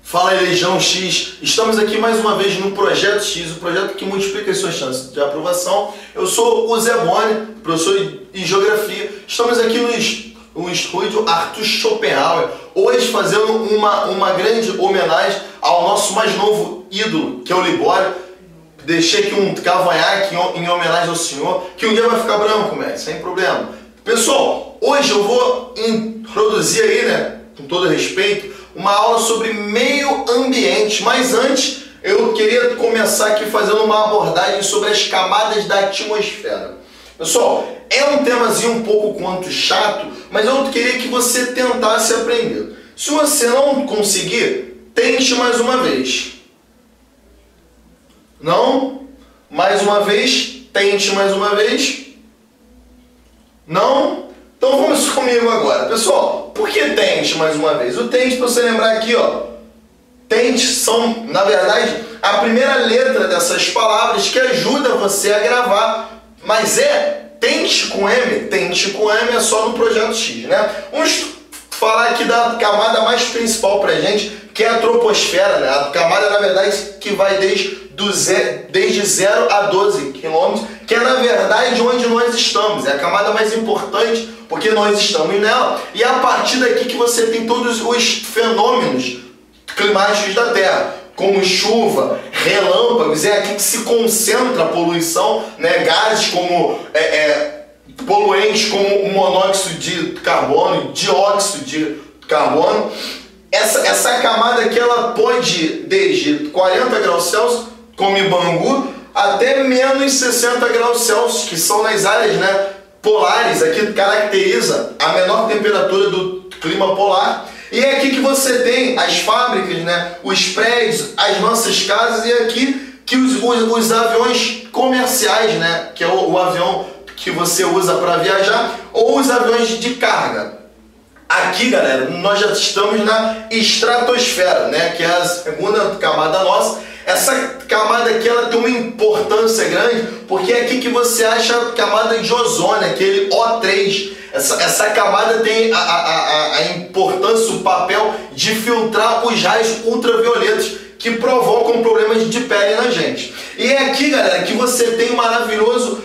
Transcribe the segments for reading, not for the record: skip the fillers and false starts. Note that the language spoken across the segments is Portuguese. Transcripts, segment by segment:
Fala aí, Legião X, estamos aqui mais uma vez no Projeto X, o projeto que multiplica as suas chances de aprovação. Eu sou o Zé Boni, professor de Geografia. Estamos aqui no estúdio Arthur Schopenhauer, hoje fazendo uma grande homenagem ao nosso mais novo ídolo, que é o Libório. Deixei aqui um cavanhaque em homenagem ao senhor, que um dia vai ficar branco, sem problema. Pessoal, hoje eu vou introduzir aí, né, com todo respeito, uma aula sobre meio ambiente, mas antes eu queria começar aqui fazendo uma abordagem sobre as camadas da atmosfera. Pessoal, é um temazinho um pouco quanto chato, mas eu queria que você tentasse aprender. Se você não conseguir, tente mais uma vez. Não? Mais uma vez? Tente mais uma vez? Não? Então vamos comigo agora. Pessoal, por que tente mais uma vez? O tente, para você lembrar aqui, ó. Tente são, na verdade, a primeira letra dessas palavras que ajuda você a gravar. Mas tente com M. Tente com M é só no Projeto X, né? Vamos falar aqui da camada mais principal pra gente, que é a troposfera, né? A camada, na verdade, que vai desde 0 a 12 quilômetros, que é, na verdade, onde nós estamos. É a camada mais importante, porque nós estamos nela. E é a partir daqui que você tem todos os fenômenos climáticos da Terra, como chuva, relâmpagos. É aqui que se concentra a poluição, né? Gases como poluentes como o monóxido de carbono, dióxido de carbono. Essa camada aqui, ela pode ir desde 40 graus Celsius, como em Bangu, até menos 60 graus Celsius, que são nas áreas, né, polares. Aqui caracteriza a menor temperatura do clima polar. E é aqui que você tem as fábricas, né, os prédios, as nossas casas, e aqui que os aviões comerciais, né, que é o avião que você usa para viajar, ou os aviões de carga. Aqui, galera, nós já estamos na estratosfera, né, que é a segunda camada nossa. Essa camada aqui, ela tem uma importância grande, porque é aqui que você acha a camada de ozônio, aquele O3. Essa camada tem a importância, o papel de filtrar os raios ultravioletas que provocam problemas de pele na gente. E é aqui, galera, que você tem o maravilhoso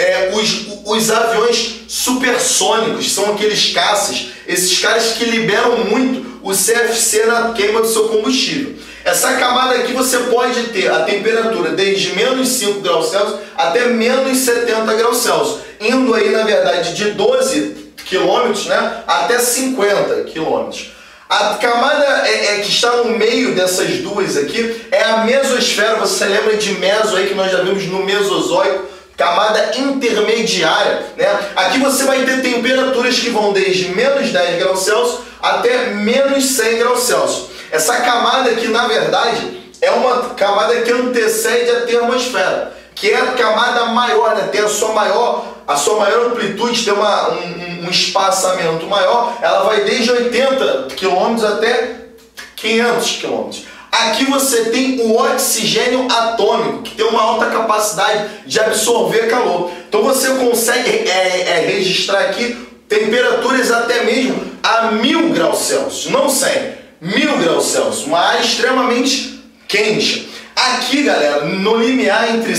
os aviões supersônicos, são aqueles caças, esses caras que liberam muito o CFC na queima do seu combustível. Essa camada aqui você pode ter a temperatura desde menos 5 graus Celsius até menos 70 graus Celsius, indo aí, na verdade, de 12 quilômetros, né, até 50 quilômetros. A camada que está no meio dessas duas aqui é a mesosfera. Você lembra de meso aí, que nós já vimos no Mesozoico? Camada intermediária, né? Aqui você vai ter temperaturas que vão desde menos 10 graus Celsius até menos 100 graus Celsius. Essa camada aqui, na verdade, é uma camada que antecede a termosfera, que é a camada maior, né? Tem a sua maior amplitude, tem um espaçamento maior. Ela vai desde 80 km até 500 km. Aqui você tem o oxigênio atômico, que tem uma alta capacidade de absorver calor. Então você consegue registrar aqui temperaturas até mesmo a 1000 graus Celsius, não 100, 1000 graus Celsius, uma área extremamente quente. Aqui, galera, no limiar entre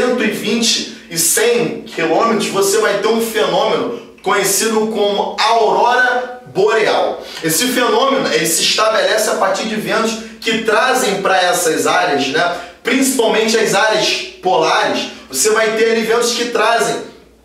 120 e 100 km, você vai ter um fenômeno conhecido como aurora boreal. Esse fenômeno se estabelece a partir de ventos que trazem para essas áreas, né, principalmente as áreas polares. Você vai ter ali ventos que trazem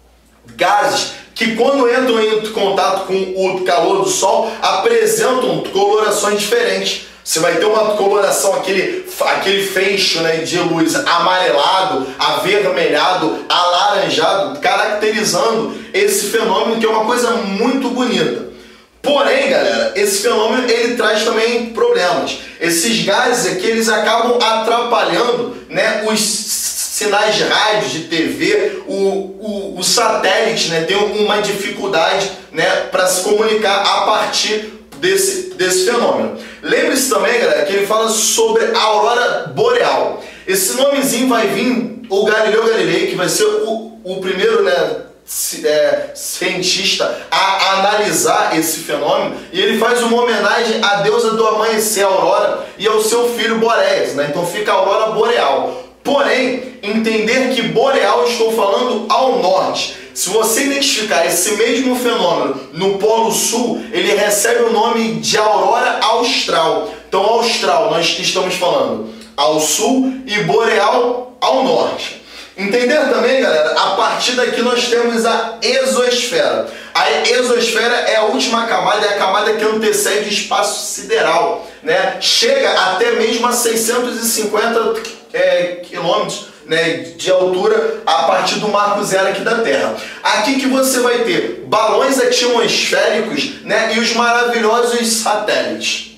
gases que, quando entram em contato com o calor do Sol, apresentam colorações diferentes. Você vai ter uma coloração, aquele feixe, né, de luz amarelado, avermelhado, alaranjado, caracterizando esse fenômeno, que é uma coisa muito bonita. Porém, galera, esse fenômeno ele traz também problemas. Esses gases aqui, eles acabam atrapalhando, né, os sinais de rádio, de TV, o satélite, né, tem uma dificuldade, né, para se comunicar a partir desse fenômeno. Lembre-se também, galera, que ele fala sobre a aurora boreal. Esse nomezinho vai vir o Galileu Galilei, que vai ser o primeiro, né, cientista a analisar esse fenômeno, e ele faz uma homenagem à deusa do amanhecer, Aurora, e ao seu filho Boreas, né? Então fica a aurora boreal. Porém, entender que boreal estou falando ao norte. Se você identificar esse mesmo fenômeno no Polo Sul, ele recebe o nome de aurora austral. Então, austral nós estamos falando ao sul e boreal ao norte. Entender também, galera, a partir daqui nós temos a exosfera. A exosfera é a última camada, é a camada que antecede o espaço sideral, né? Chega até mesmo a 650 quilômetros, né, de altura a partir do marco zero aqui da Terra. Aqui que você vai ter balões atmosféricos, né, e os maravilhosos satélites.